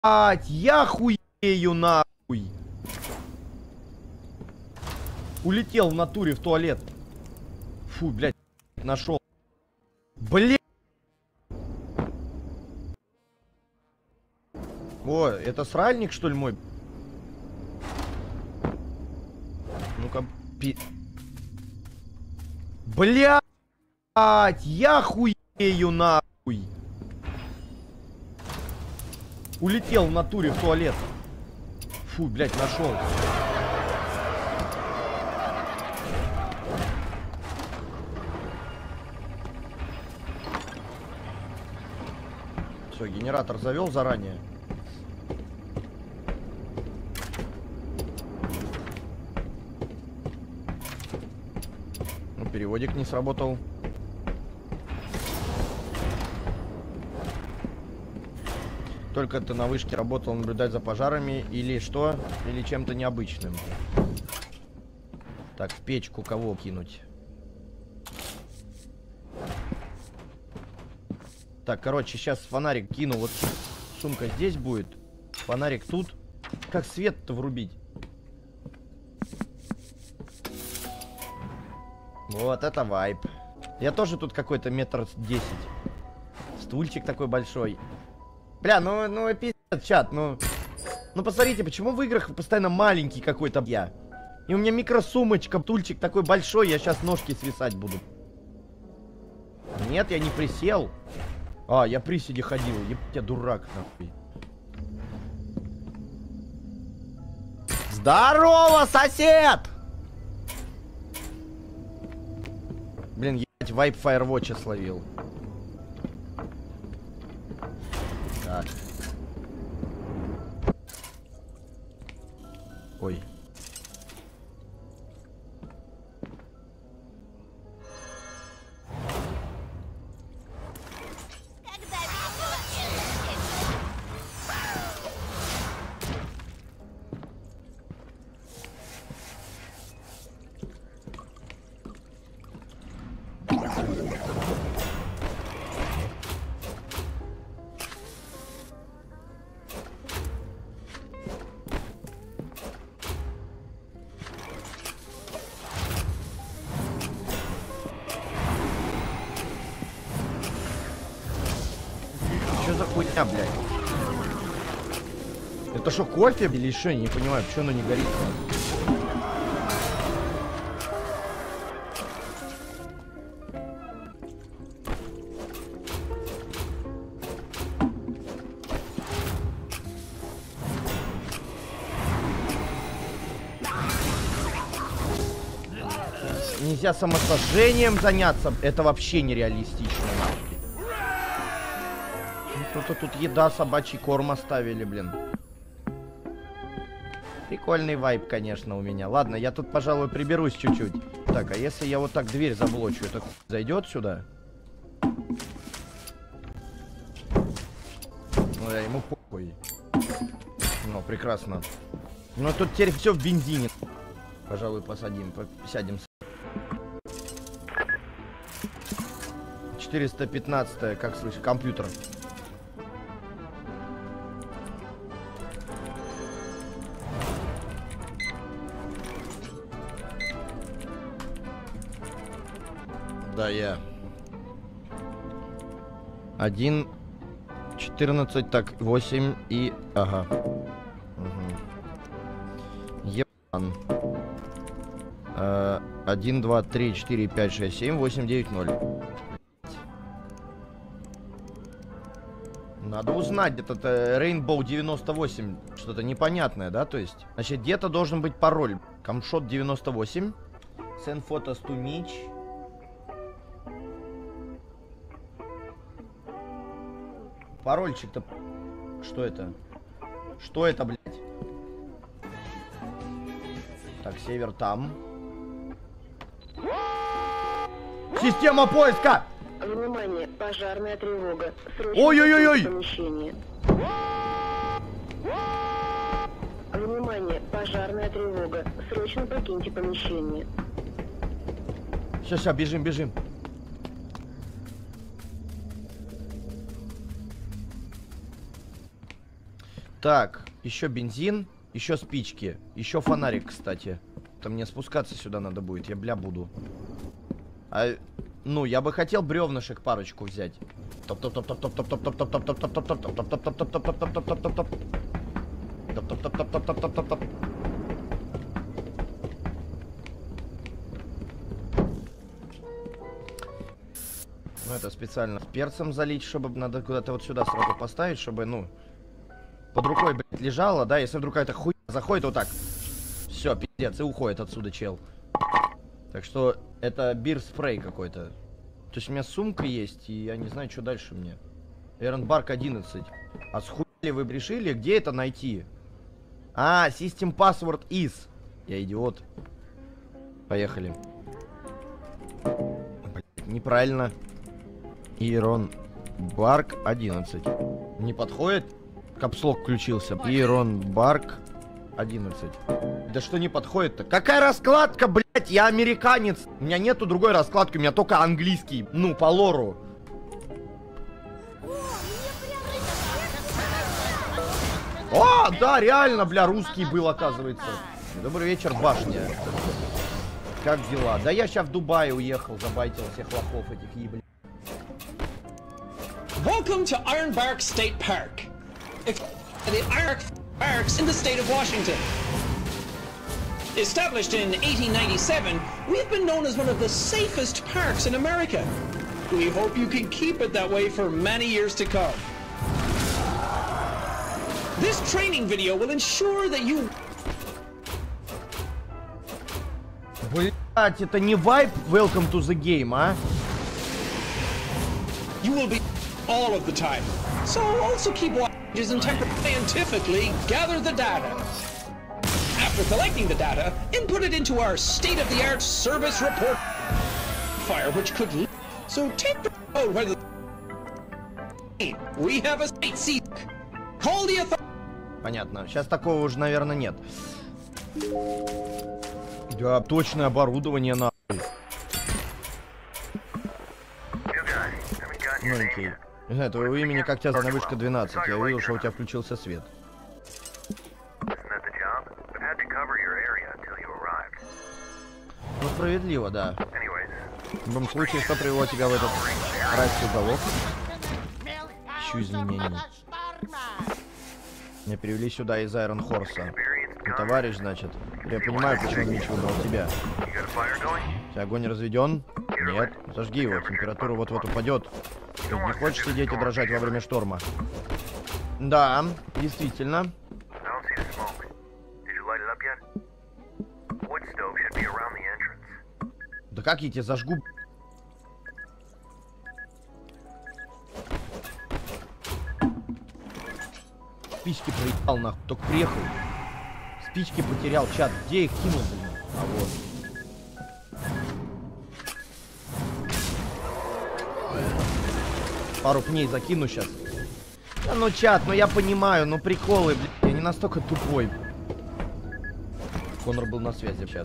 Я хуею нахуй. Улетел в натуре в туалет. Фу, блядь, нашел. Блядь. О, это сральник, что ли, мой? Ну-ка, Блядь, я хуею нахуй. Улетел в натуре в туалет. Фу, блядь, нашел. Все, генератор завел заранее. Ну, переводик не сработал. Только ты на вышке работал наблюдать за пожарами или что? Или чем-то необычным. Так, в печку кого кинуть? Так, короче, сейчас фонарик кину. Вот сумка здесь будет. Фонарик тут. Как свет-то врубить? Вот это вайб. Я тоже тут какой-то 1,10 м. Стульчик такой большой. Бля, ну пиздец, чат, ну посмотрите, почему в играх постоянно маленький какой-то я? И у меня микросумочка, тульчик такой большой, я сейчас ножки свисать буду. Нет, я не присел. А, я приседе ходил, ебать, я дурак, нахуй. Здорово, сосед! Блин, ебать, вайп Firewatch словил. Так. Ой. Что за хуйня, блядь? Это что, кофе или что? Не понимаю, почему оно не горит. Нельзя самосожжением заняться. Это вообще нереалистично. Кто-то тут еда, собачий корм оставили, блин. Прикольный вайб, конечно, у меня. Ладно, я тут, пожалуй, приберусь чуть-чуть. Так, а если я вот так дверь заблочу, это зайдет сюда? Ну, я ему похуй. Ну, прекрасно. Ну, тут теперь все в бензине. Пожалуй, посадим, сядем. 415, как слышишь, компьютер. Да, я. 1, 14, так, 8 и... Ага. Угу. Ебан. 1, 2, 3, 4, 5, 6, 7, 8, 9, 0. Надо узнать, этот Rainbow 98, что-то непонятное, да, то есть? Значит, где-то должен быть пароль. Камшот 98. Send photos to niche. Парольчик-то... Что это? Что это, блядь? Так, север там. Система поиска! Внимание, пожарная тревога. Ой-ой-ой-ой! Внимание, пожарная тревога. Срочно покиньте помещение. Сейчас, бежим, бежим. Так, еще бензин, еще спички, еще фонарик, кстати. То мне спускаться сюда надо будет, я бля буду. А, ну, я бы хотел бревнышек парочку взять. Ну, это специально перцем залить, чтобы надо куда-то вот сюда сразу поставить, чтобы, ну, под рукой, блядь, лежало, да, если вдруг какая-то хуйня заходит, вот так. Все, пиздец, и уходит отсюда чел. Так что это бир-спрей какой-то. То есть у меня сумка есть, и я не знаю, что дальше мне. Эренбарк 11. А с хуй ли вы решили, где это найти? А, System Password is. Я идиот. Поехали. Блядь, неправильно. Эренбарк 11. Не подходит? Капслок включился. Эренбарк 11. Да что не подходит-то? Какая раскладка, блядь? Я американец. У меня нету другой раскладки, у меня только английский. Ну, по лору. О, да, реально, бля, русский был, оказывается. Добрый вечер, башня. Как дела? Да я сейчас в Дубае уехал, забайтил всех лохов этих еблей. Welcome to Ironbark State Park. It's the Ironbark Parks in the state of Washington. Established in 1897, we've been known as one of the safest parks in America. We hope you can keep it that way for many years to come. This training video will ensure that you... Блять, это не вайп Welcome to the Game, а? You will be all of the time. So also keep watches and scientifically gather the data. After collecting the data, input it into our state-of-the-art service report fire, which could lead. So take the road where the... We have a state seek. Call the authority. Понятно. Сейчас такого уже, наверное, нет. Да, точное оборудование, нахуй. Новенький. Не знаю, твоего имени как тебя зовут? Вышка 12. Я увидел, что у тебя включился свет. Ну, справедливо, да. В любом случае, что привело тебя в этот райский уголок? Ищу изменений. Меня привели сюда из Айрон Хорса. Ну, товарищ, значит. Я понимаю, почему Мич выбрал тебя. У тебя огонь разведен? Нет. Зажги его, температура вот-вот упадет. Ты не хочешь сидеть и дрожать во время шторма? Да, действительно. Да как я тебя зажгу? Спички проебал, нахуй. Только приехал. Спички потерял, чат. Где их кинул, блин? А вот. Пару пней закину сейчас. Да ну, чат, ну я понимаю, ну приколы, блин. Я не настолько тупой. Конор был на связи сейчас.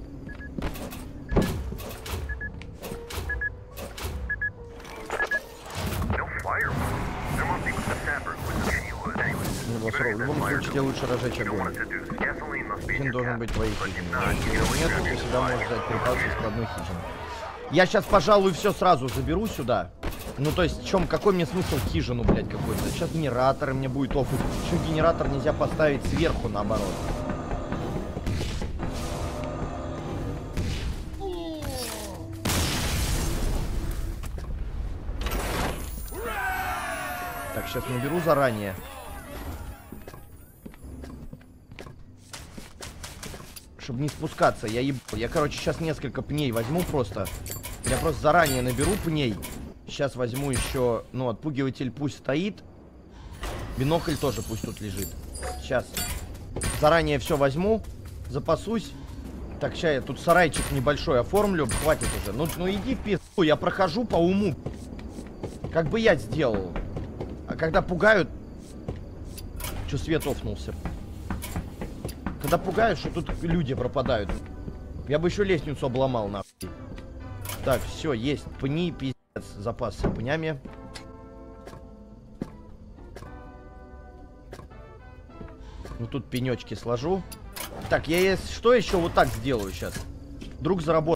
В любом случае лучше разжечь огонь. Хижин должен быть твоей хижиной. Если его нет, ты всегда можешь взять припасы из складной хижины. Я сейчас, пожалуй, все сразу заберу сюда. Ну, то есть, какой мне смысл хижину, блядь, какой-то? Сейчас генераторы мне будет оффить. Почему генератор нельзя поставить сверху, наоборот? Так, сейчас наберу заранее. Чтобы не спускаться, я, короче, сейчас несколько пней возьму просто. Я просто заранее наберу пней. Сейчас возьму еще, ну, отпугиватель пусть стоит. Бинокль тоже пусть тут лежит. Сейчас. Заранее все возьму. Запасусь. Так, сейчас я тут сарайчик небольшой оформлю. Хватит уже. Ну иди в пизду, я прохожу по уму. Как бы я сделал. А когда пугают... Че, свет офнулся? Когда пугают, что тут люди пропадают. Я бы еще лестницу обломал, нахуй. Так, все, есть. Пни, пиздец. Запас с пнями. Ну тут пенечки сложу. Так, я если что еще вот так сделаю сейчас. Вдруг заработаю.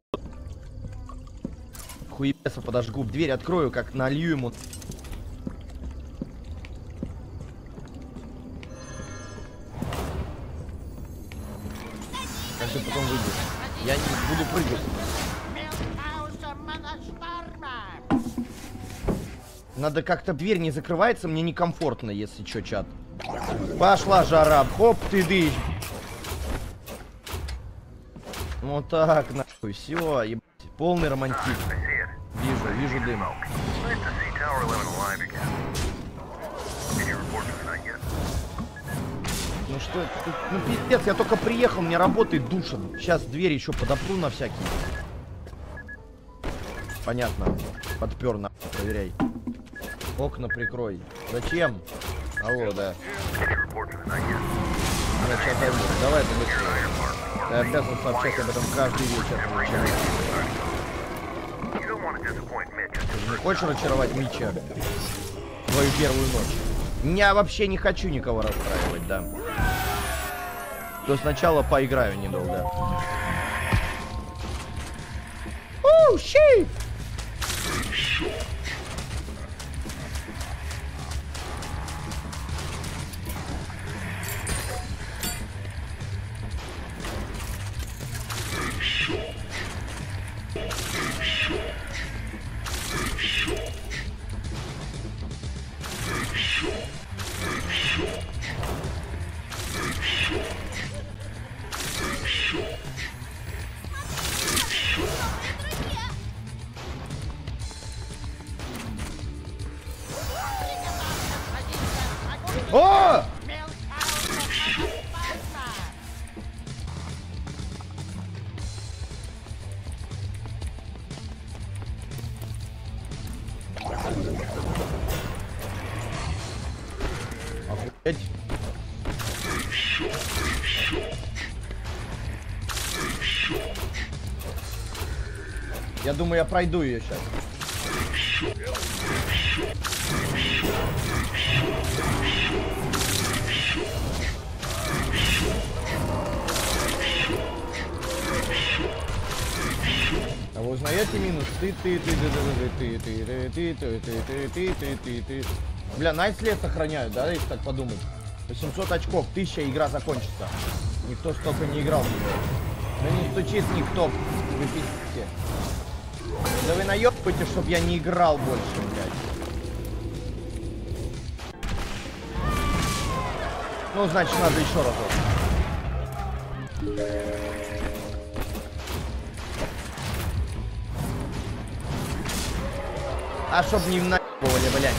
Хуебеса подожгу. Дверь открою, как налью ему. Как ты потом выйдешь? Я не буду прыгать. Надо как-то, дверь не закрывается, мне некомфортно, если что, чат. Пошла жара, хоп, ты дышь. Вот так, нахуй, все, ебать, полный романтизм. Вижу дым. Ну что это? Ну пиздец, я только приехал, мне работает душем. Сейчас дверь еще подопру на всякий. Понятно, подпер, нахуй, проверяй. Окна прикрой. Зачем? Алло, да. Я сейчас займу. Давай это быстрее. Ты обязан сообщать об этом каждый вечер. Ты не хочешь разочаровать Митча? Твою первую ночь. Я вообще не хочу никого расстраивать, да. То сначала поиграю недолго. Оу, щит! О! Охуеть. Я думаю, я пройду ее сейчас. А вы узнаете минус? Бля, найс лет сохраняют, да, если так подумать. 800 очков, 1000, игра закончится. Никто столько не играл в него. Да не стучись никто, вы пиздите. Да вы наебываете, чтоб я не играл больше, блядь. Ну, значит, надо еще разок. А чтоб не наебывали, блядь.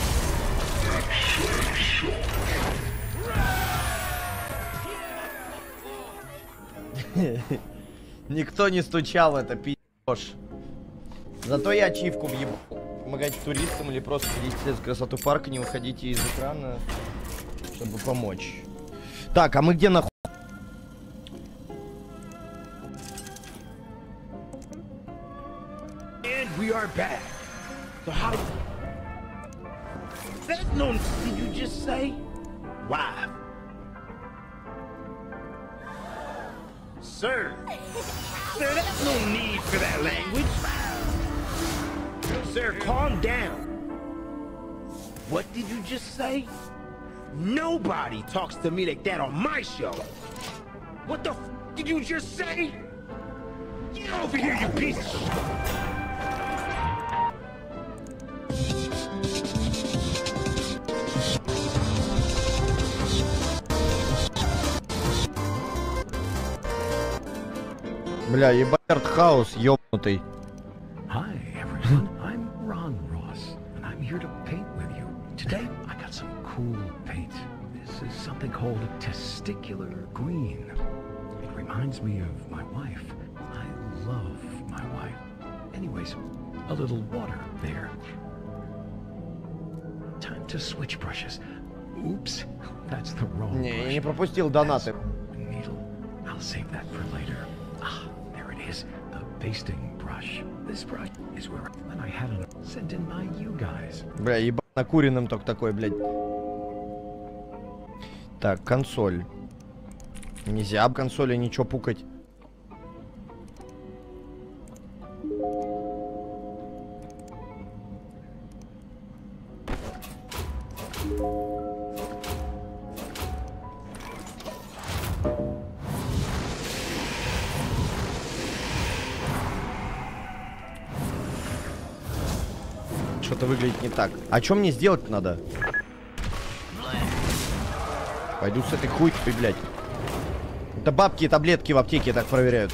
Никто не стучал, это пи***ш. Зато я ачивку въебал. Помогайте туристам или просто следите за красоту парка, не выходите из экрана, чтобы помочь. Так, а мы где нахуй? And we are back. So how that no did you just say? Why? Sir, there's no need for that language. Sir, calm down. What did you just say? Nobody talks to me like that on my show. What the f did you just say? Get over here, you piece of shit. Бля, ебать артхаус, ёбнутый. Hi everyone, I'm Ron Ross, and I'm here to paint with you. Today, I got some cool paint. This is something called a testicular green. It reminds me of my wife. I love my wife. Anyways, a little water there. Time to switch brushes. Oops, that's the wrong Не, я brush. не пропустил донаты. Needle. I'll save that for later. Ah, there it is. The pasting brush. This brush is where when I had it sent in by you guys. Бля, ебать накуренным только такой, блядь. Так, консоль. Нельзя об консоли ничего пукать. Что-то выглядит не так. А что мне сделать надо? Пойду с этой хуйкой, блядь. Это бабки и таблетки в аптеке так проверяют.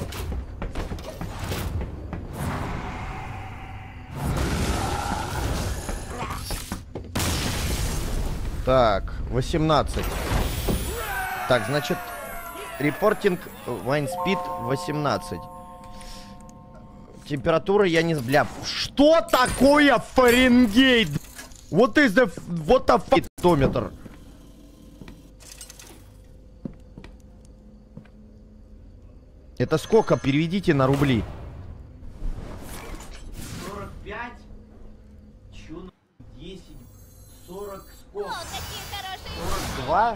Так, 18. Так, значит, репортинг Вайнспид 18. Температура я не... Бля, что такое Фаренгейт? What is the... What the fuck? Томметр. Это сколько? Переведите на рубли. 45. Чё на 10? 40 сколько? 42.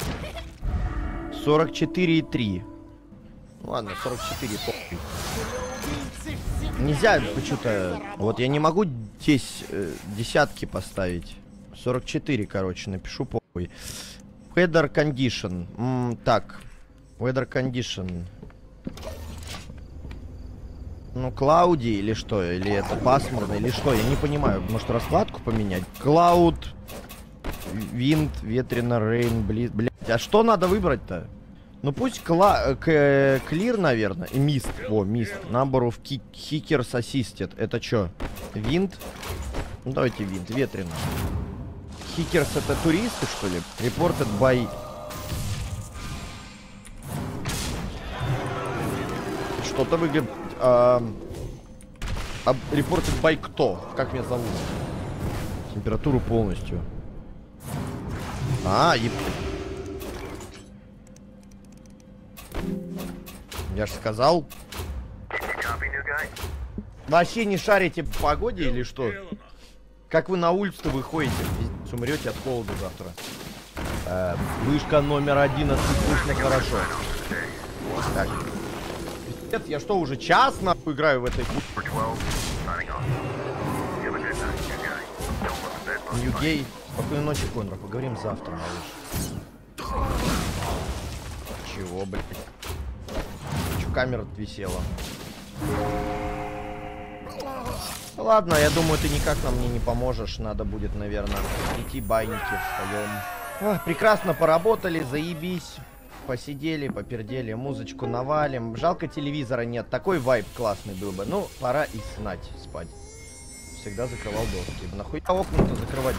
44,3. Ну ладно, 44. Нельзя почему-то... Вот я не могу здесь десятки поставить. 44, короче, напишу похуй. Weather condition. Так. Weather condition. Ну, клауди или что? Или это пасмурно, или что? Я не понимаю. Может, раскладку поменять? Клауд, винд, ветрено, рейн, близ... Блядь, а что надо выбрать-то? Ну, пусть клир, наверное. И мист. О, мист. Number of kickers assisted. Это что? Винд? Ну, давайте винд. Ветрено. Хикерс это туристы, что ли? Reported by... Что-то выглядит... Reported by кто? Как меня зовут? Температуру полностью. Я ж сказал. Вообще не шарите по погоде или что? Как вы на улицу выходите? Пиздец, умрете от холода завтра. Вышка номер 11. Слышно хорошо. Так. Пиздец, я что, уже час нахуй играю в этой... Ньюгей. Спокойной ночи, Конрад. Поговорим завтра, малыш. Чего, блядь? Чё камера висела? Ладно, я думаю, ты никак нам мне не поможешь. Надо будет, наверное, идти байники встаем. Прекрасно поработали, заебись. Посидели, попердели, музычку навалим. Жалко, телевизора нет. Такой вайб классный был бы. Ну, пора и спать. Всегда закрывал доски. Нахуй окна-то закрывать?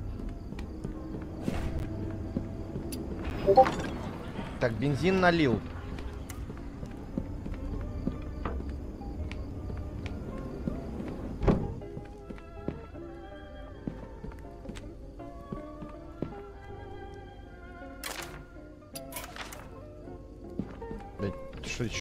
Так, бензин налил.